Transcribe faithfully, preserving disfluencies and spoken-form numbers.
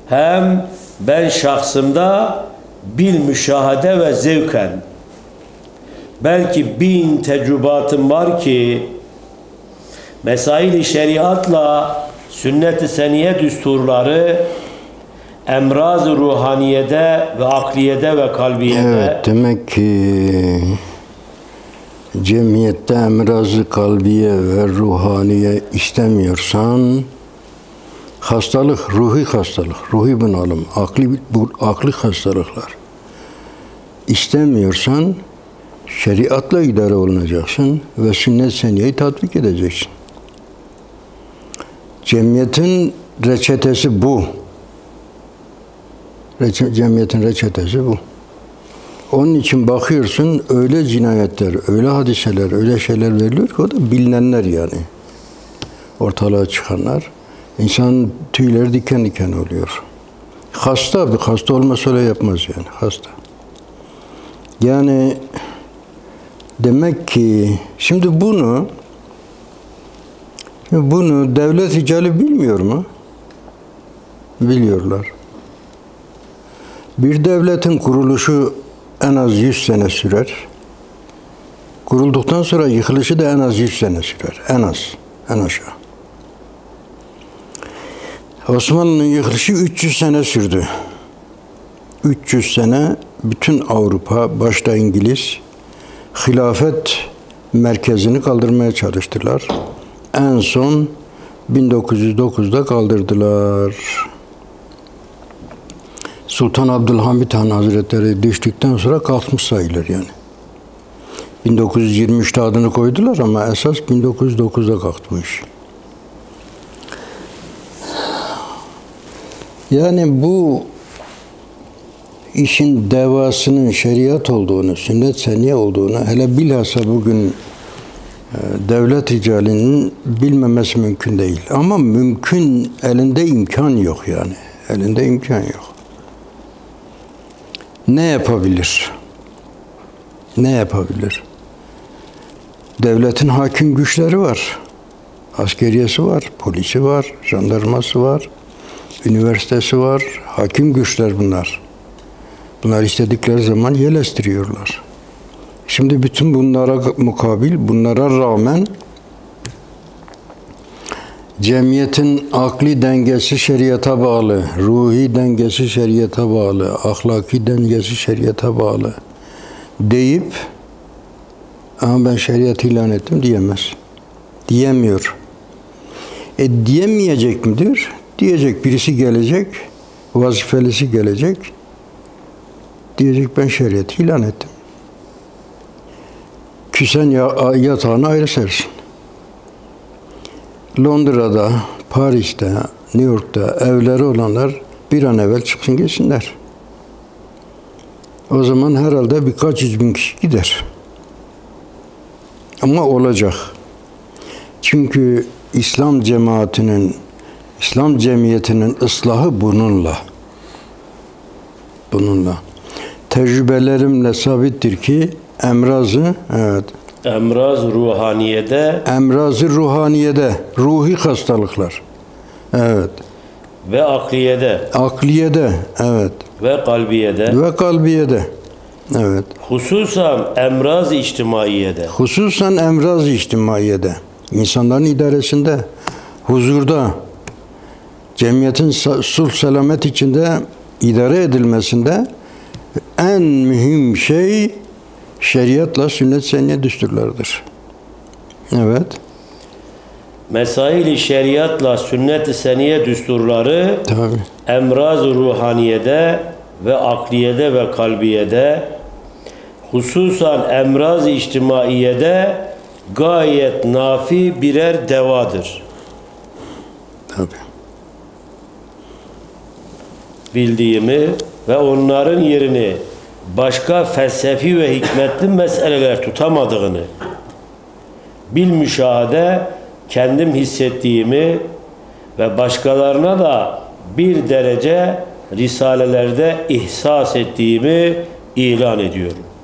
hem ben şahsımda bil müşahede ve zevken belki bin tecrübatım var ki mesail-i şeriatla sünnet-i seniye düsturları emraz-ı ruhaniyede ve akliyede ve kalbiyede. Evet, demek ki cemiyette emraz-ı kalbiye ve ruhaniye istemiyorsan hastalık, ruhi hastalık, ruhi bunalım, akli, bu, akli hastalıklar istemiyorsan şeriatla idare olunacaksın ve sünnet seniyeyi tatbik edeceksin. Cemiyetin reçetesi bu. Reçe, cemiyetin reçetesi bu. Onun için bakıyorsun öyle cinayetler, öyle hadiseler, öyle şeyler veriliyor ki o da bilinenler yani. Ortalığa çıkanlar. İnsanın tüyleri diken diken oluyor. Hasta bir hasta olmasa öyle yapmaz yani. Hasta. Yani demek ki şimdi bunu bunu devlet ricali bilmiyor mu? Biliyorlar. Bir devletin kuruluşu en az yüz sene sürer. Kurulduktan sonra yıkılışı da en az yüz sene sürer. En az. En aşağı. Osmanlı'nın yıkılışı üç yüz sene sürdü. üç yüz sene bütün Avrupa, başta İngiliz, hilafet merkezini kaldırmaya çalıştılar. En son bin dokuz yüz dokuzda kaldırdılar. Sultan Abdülhamit Han Hazretleri düştükten sonra kalkmış sayılır yani. bin dokuz yüz yirmi üçte adını koydular ama esas bin dokuz yüz dokuzda kalkmış. Yani bu işin devasının şeriat olduğunu, sünnet seniye olduğunu, hele bilhassa bugün e, devlet ricalinin bilmemesi mümkün değil. Ama mümkün, elinde imkan yok yani. Elinde imkan yok. Ne yapabilir? Ne yapabilir? Devletin hakim güçleri var. Askeriyesi var, polisi var, jandarması var, üniversitesi var. Hakim güçler bunlar. Bunlar istedikleri zaman yel estiriyorlar. Şimdi bütün bunlara mukabil, bunlara rağmen cemiyetin akli dengesi şeriata bağlı, ruhi dengesi şeriata bağlı, ahlaki dengesi şeriata bağlı deyip ama ben şeriat ilan ettim diyemez. Diyemiyor. E diyemeyecek midir? Diyecek. Birisi gelecek, vazifelisi gelecek. Diyecek ben şeriatı ilan ettim. Küsen yatağını ayrı sersin. Londra'da, Paris'te, New York'ta evleri olanlar bir an evvel çıksın gelsinler. O zaman herhalde birkaç yüz bin kişi gider. Ama olacak. Çünkü İslam cemaatinin, İslam cemiyetinin ıslahı bununla. Bununla. Tecrübelerimle sabittir ki emrazı, evet. Emraz ruhaniyede. Emrazı ruhaniyede, ruhi hastalıklar. Evet. Ve akliyede. Akliyede, evet. Ve kalbiyede. Ve kalbiyede. Evet. Hususan emraz içtimaiyede. Hususan emraz içtimaiyede. İnsanların idaresinde, huzurda, cemiyetin sulh selamet içinde idare edilmesinde en mühim şey şeriatla sünnet seniye düsturlarıdır. Evet. Mesail-i şeriatla sünnet-i seniye düsturları tabii emraz-ı ruhaniyede ve akliyede ve kalbiyede hususan emraz-ı içtimaiyede gayet nafi birer devadır. Tabii. Bildiğimi ve onların yerini başka felsefi ve hikmetli meseleler tutamadığını bil müşahede kendim hissettiğimi ve başkalarına da bir derece risalelerde ihsas ettiğimi ilan ediyorum.